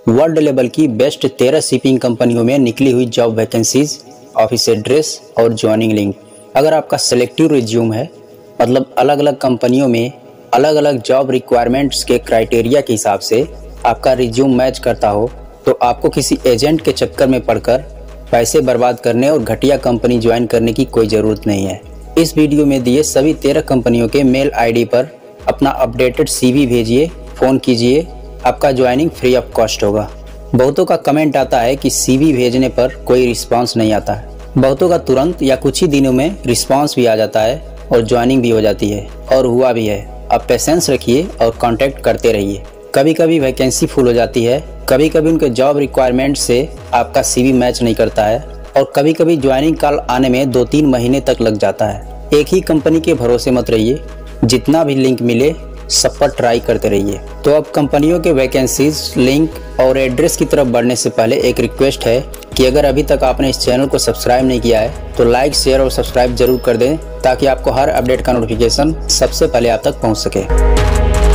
World level की best 13 shipping कंपनियों में निकली हुई जॉब वैकेंसीज, ऑफिस एड्रेस और ज्वाइनिंग लिंक। अगर आपका सेलेक्टिव रिज्यूम है, मतलब अलग अलग कंपनियों में अलग अलग जॉब रिक्वायरमेंट्स के क्राइटेरिया के हिसाब से आपका रिज्यूम मैच करता हो, तो आपको किसी एजेंट के चक्कर में पड़कर पैसे बर्बाद करने और घटिया कंपनी ज्वाइन करने की कोई ज़रूरत नहीं है। इस वीडियो में दिए सभी 13 कंपनियों के मेल आईडी पर अपना अपडेटेड CV भेजिए, फ़ोन कीजिए, आपका ज्वाइनिंग फ्री ऑफ कॉस्ट होगा। बहुतों का कमेंट आता है कि CV भेजने पर कोई रिस्पांस नहीं आता है। बहुतों का तुरंत या कुछ ही दिनों में रिस्पांस भी आ जाता है और ज्वाइनिंग भी हो जाती है, और हुआ भी है। आप पेशेंस रखिए और कांटेक्ट करते रहिए। कभी कभी वैकेंसी फुल हो जाती है, कभी कभी उनके जॉब रिक्वायरमेंट से आपका CV मैच नहीं करता है, और कभी कभी ज्वाइनिंग कॉल आने में 2-3 महीने तक लग जाता है। एक ही कंपनी के भरोसे मत रहिए, जितना भी लिंक मिले सब पर ट्राई करते रहिए। तो अब कंपनियों के वैकेंसीज, लिंक और एड्रेस की तरफ बढ़ने से पहले एक रिक्वेस्ट है कि अगर अभी तक आपने इस चैनल को सब्सक्राइब नहीं किया है तो लाइक, शेयर और सब्सक्राइब जरूर कर दें, ताकि आपको हर अपडेट का नोटिफिकेशन सबसे पहले आप तक पहुंच सके।